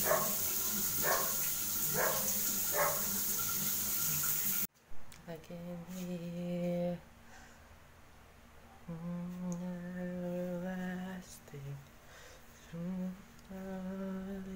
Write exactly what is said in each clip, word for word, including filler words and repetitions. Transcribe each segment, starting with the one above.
I can hear everlasting slowly.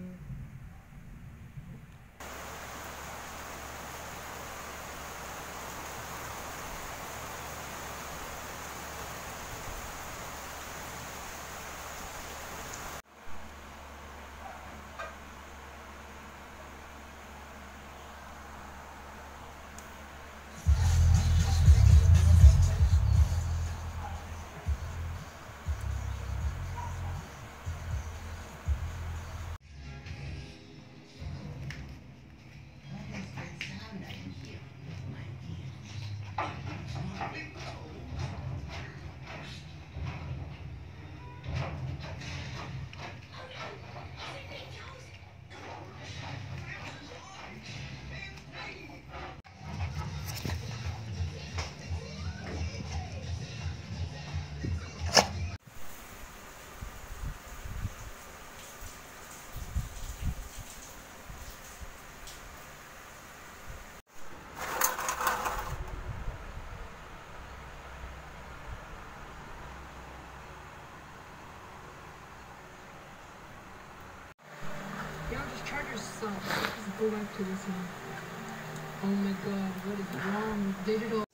You know, just charge yourself. Just go back to this one. Oh my god, what is wrong with digital?